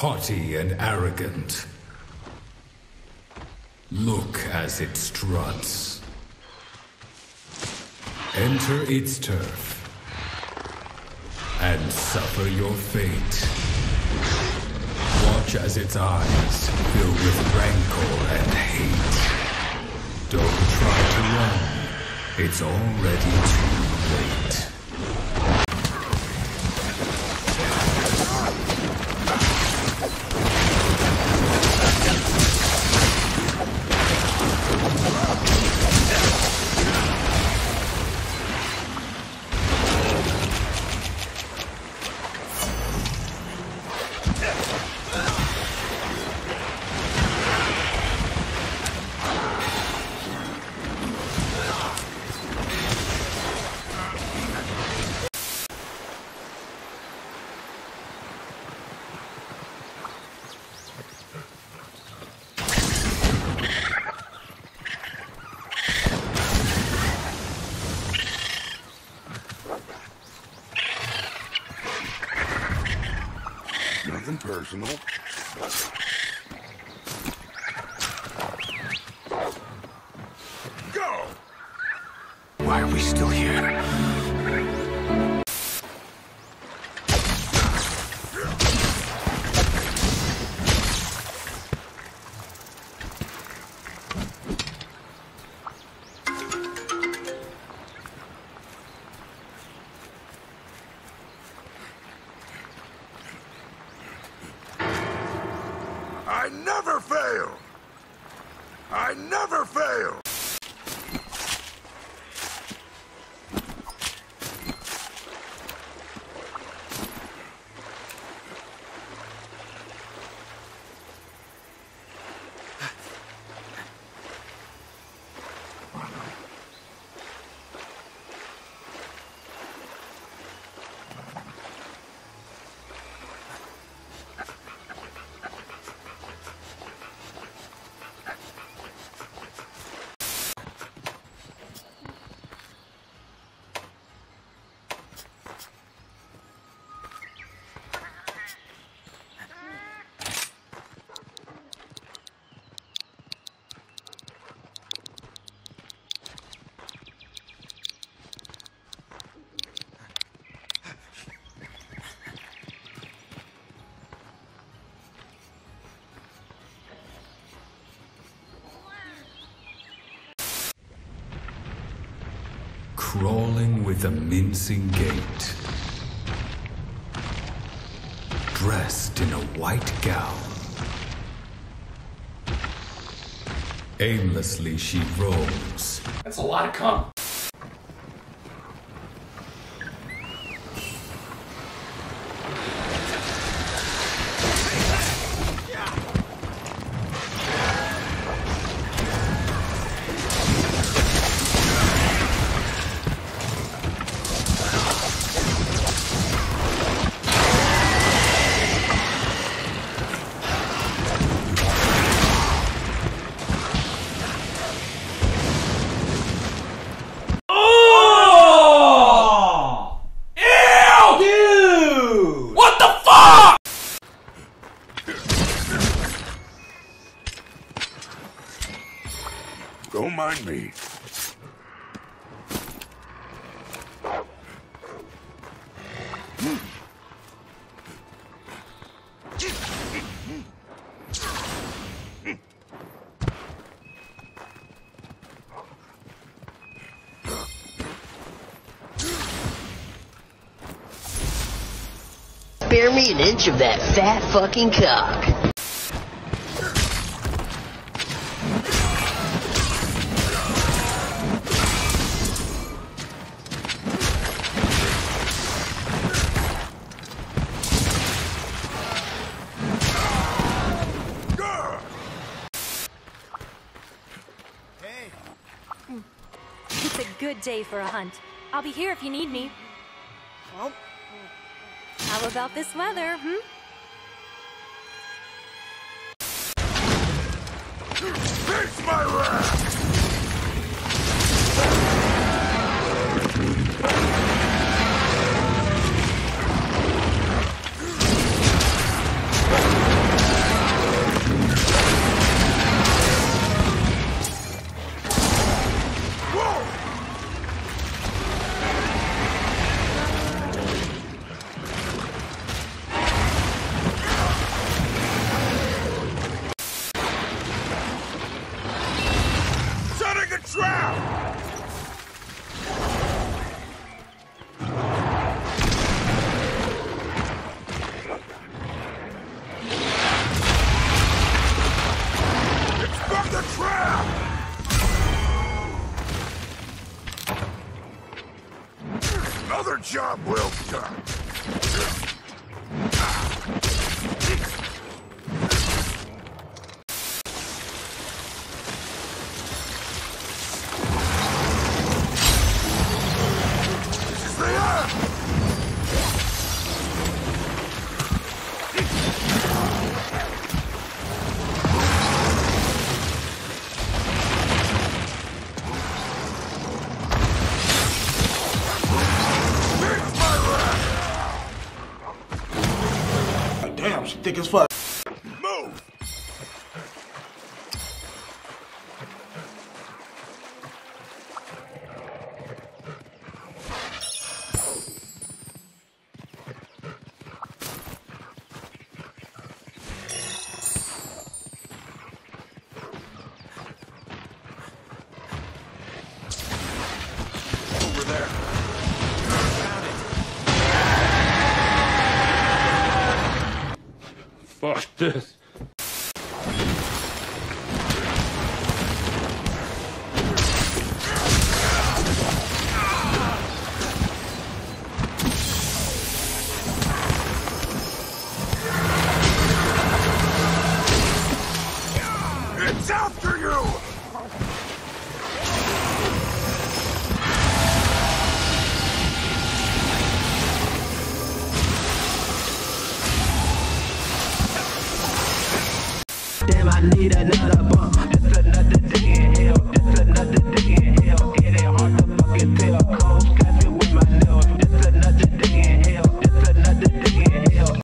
haughty and arrogant. Look as it struts. Enter its turf and suffer your fate. Watch as its eyes fill with rancor and hate. Don't try to run. It's already too late. Nothing personal. Go! Why are we still here? I never fail! I never fail! Crawling with a mincing gait, dressed in a white gown. Aimlessly she roams. That's a lot of cum. Don't mind me. Spare me an inch of that fat fucking cock. It's a good day for a hunt. I'll be here if you need me. Well, How about this weather, hmm? Face my wrath! Another job well done. This is the end! Damn, she thick as fuck. Move! Over there. Fuck this.